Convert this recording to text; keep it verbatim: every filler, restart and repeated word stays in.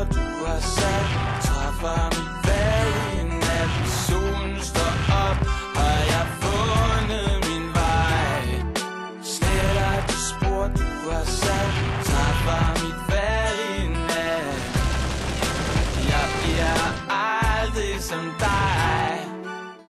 du har sat, træffer mit valg i nat. Solen står op, har jeg fundet min vej. Sletter de spor du har sat, træffer mit valg i nat. Jeg bliver aldrig som dig.